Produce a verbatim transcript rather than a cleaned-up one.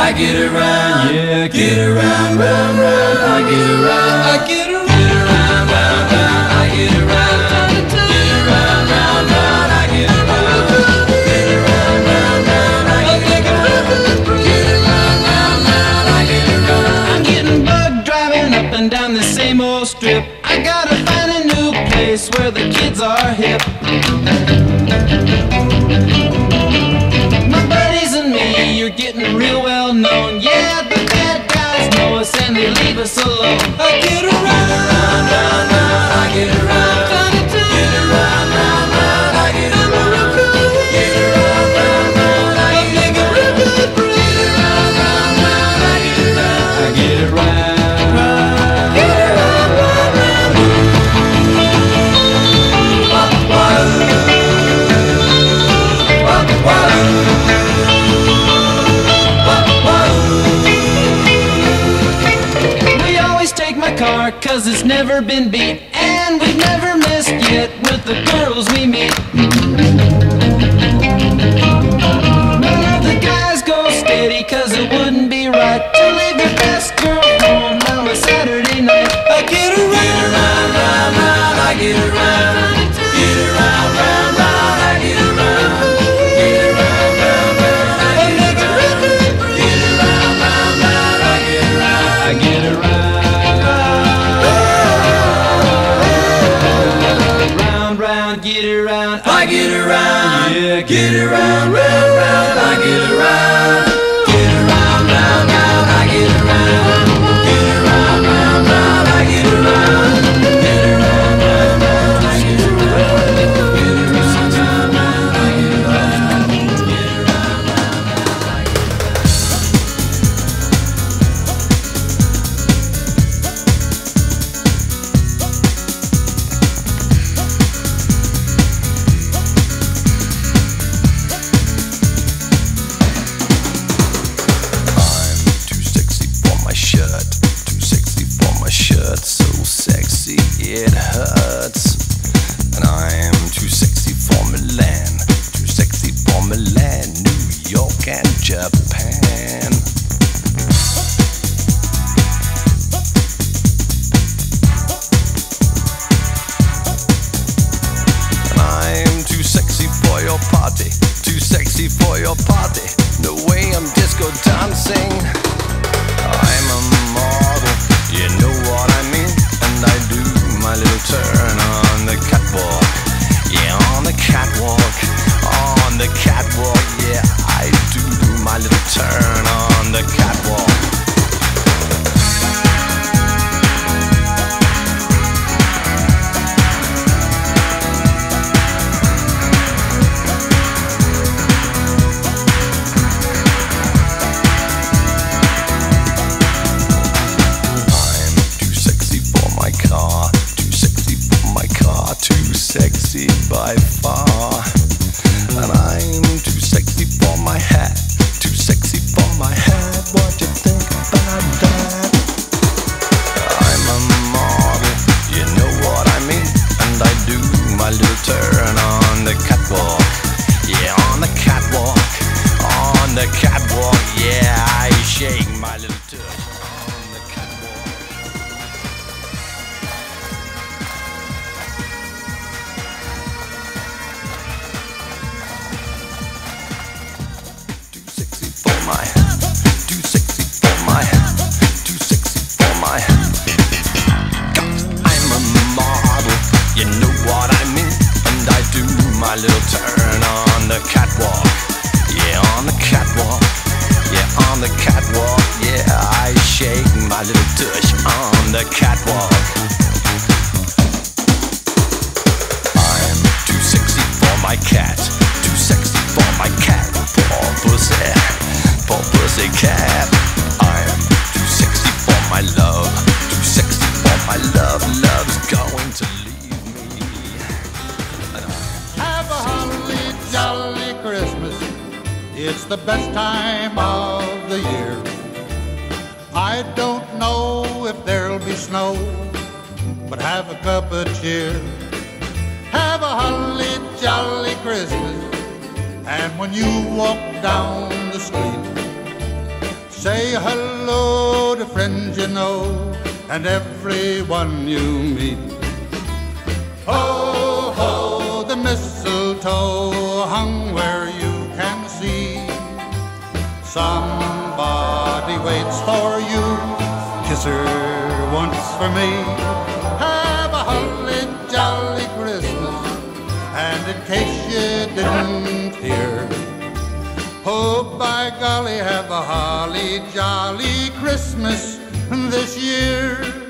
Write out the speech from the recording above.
I get around, yeah, get around, round, round. I get around, I get around, get around, round, round. I get around, get around, round, round. I get around, get around, round, round. I get around, get around, round, round. I get around. I'm getting bugged driving up and down the same old strip. I gotta find a new place where the kids are hip. My buddies and me, you're getting real well known. Yeah, the bad guys know us and they leave us alone. I get around, round, round, round. I get around, get around, round, round. I get around, get around, round, round. I get around, get around, round, round. I get around, I get around, get around, round, round. Wah, wah, wah, wah. Cause it's never been beat, and we've never missed yet with the girls we meet. None of the guys go steady, cause it wouldn't be right to leave your best girl home on a Saturday night. I get around, round, round, round. I get around, get around, round, round. I get around, get around, round, round. I get around, get around, round, round. I get around, I get around. Get around, I get around, yeah, get around, round, round. I get around, get around, round, round. I get around, get around, round, round. I get around, get around, round, round. I get around, get around, round, round. I get around, get around, round, so sexy it hurts. And I'm too sexy for Milan, too sexy for Milan, New York and Japan. And I'm too sexy for your party, too sexy for your party. No way I'm disco dancing. I'm a model, you know what I mean, and I do my little turn on the catwalk. Yeah, on the catwalk, on the catwalk. Yeah, I do my little turn on the catwalk. Sexy by far. And I'm too sexy for my hat, too sexy for my hat. What you think about that? I'm a model, you know what I mean, and I do my little turn on the catwalk. Yeah, on the catwalk, on the catwalk. Yeah, I shake my little tush on the catwalk. My, too sexy for my, too sexy for my. I'm a model, you know what I mean, and I do my little turn on the catwalk. Yeah, on the catwalk. Yeah, on the catwalk. Yeah, I shake my little tush on the catwalk. I'm too sexy for my cat, too sexy for my cat. Poor pussy. For pussycat. I'm too sexy for my love, too sexy for my love. Love's going to leave me. Have a holly jolly Christmas. It's the best time of the year. I don't know if there'll be snow, but have a cup of cheer. Have a holly jolly Christmas. And when you walk down the street, Say hello to friends you know and everyone you meet. Ho, ho, the mistletoe hung where you can see. Somebody waits for you, kiss her once for me. Have a holly jolly Christmas, and in case you didn't hear, oh, by golly, have a holly jolly Christmas this year.